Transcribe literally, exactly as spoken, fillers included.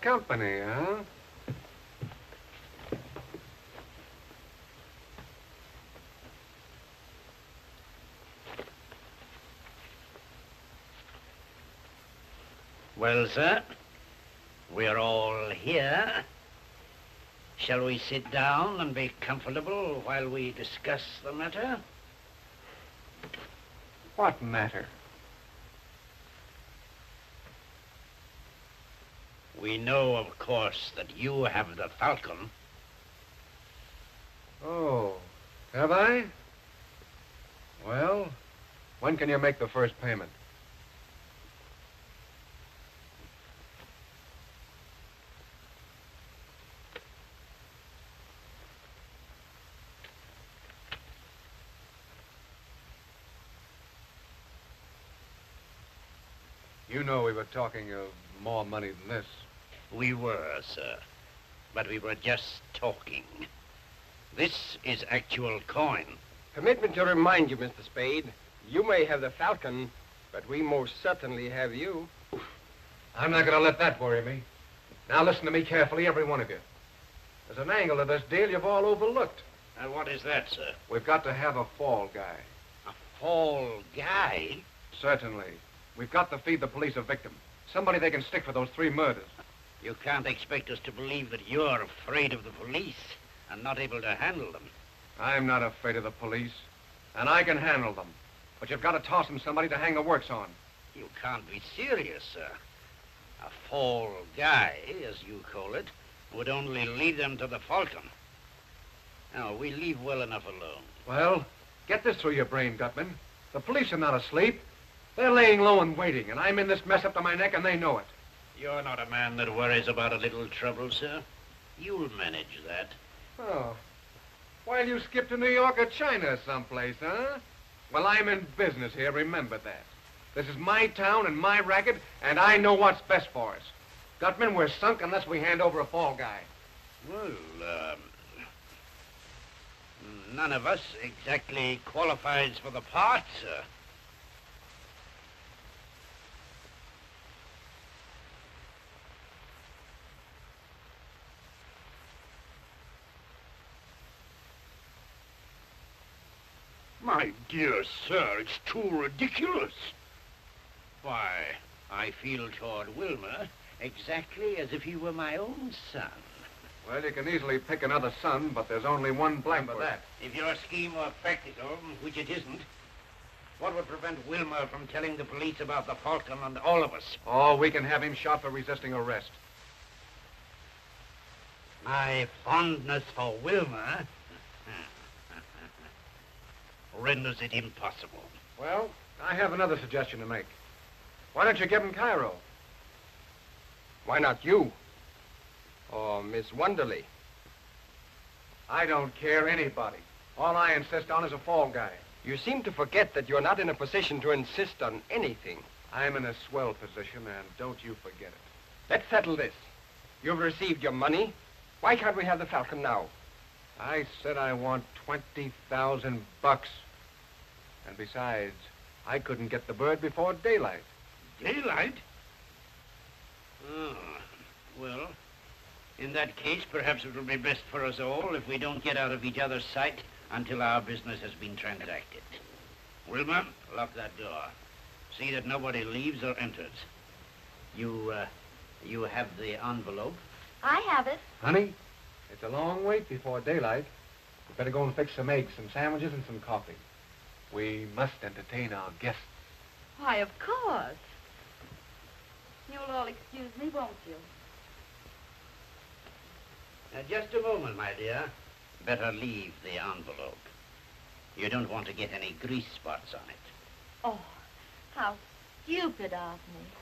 got company, huh? Well, sir, we're all here. Shall we sit down and be comfortable while we discuss the matter? What matter? We know, of course, that you have the Falcon. Oh, have I? Well, when can you make the first payment? You know we were talking of more money than this. We were, sir, but we were just talking. This is actual coin. Permit me to remind you, Mister Spade, you may have the Falcon, but we most certainly have you. I'm not going to let that worry me. Now listen to me carefully, every one of you. There's an angle to this deal you've all overlooked. And what is that, sir? We've got to have a fall guy. A fall guy? Certainly. We've got to feed the police a victim. Somebody they can stick for those three murders. You can't expect us to believe that you're afraid of the police and not able to handle them. I'm not afraid of the police, and I can handle them. But you've got to toss them somebody to hang the works on. You can't be serious, sir. A fall guy, as you call it, would only lead them to the Falcon. Now, we leave well enough alone. Well, get this through your brain, Gutman. The police are not asleep. They're laying low and waiting, and I'm in this mess up to my neck, and they know it. You're not a man that worries about a little trouble, sir. You'll manage that. Oh. While you skip to New York or China someplace, huh? Well, I'm in business here, remember that. This is my town and my racket, and I know what's best for us. Gutman, we're sunk unless we hand over a fall guy. Well, um... none of us exactly qualifies for the part, sir. My dear sir, it's too ridiculous. Why, I feel toward Wilmer exactly as if he were my own son. Well, you can easily pick another son, but there's only one Blackbird. Remember that. If your scheme were practical, which it isn't, what would prevent Wilmer from telling the police about the Falcon and all of us? Oh, we can have him shot for resisting arrest. My fondness for Wilmer renders it impossible. Well, I have another suggestion to make. Why don't you give him Cairo? Why not you? Or Miss Wonderly? I don't care anybody. All I insist on is a fall guy. You seem to forget that you're not in a position to insist on anything. I'm in a swell position, and don't you forget it. Let's settle this. You've received your money. Why can't we have the Falcon now? I said I want twenty thousand bucks. And besides, I couldn't get the bird before daylight. Daylight? Oh, well, in that case, perhaps it will be best for us all if we don't get out of each other's sight until our business has been transacted. Wilmer, lock that door. See that nobody leaves or enters. You, uh, you have the envelope? I have it. Honey, it's a long wait before daylight. We better go and fix some eggs, some sandwiches, and some coffee. We must entertain our guests. Why, of course. You'll all excuse me, won't you? Now, just a moment, my dear. Better leave the envelope. You don't want to get any grease spots on it. Oh, how stupid of me.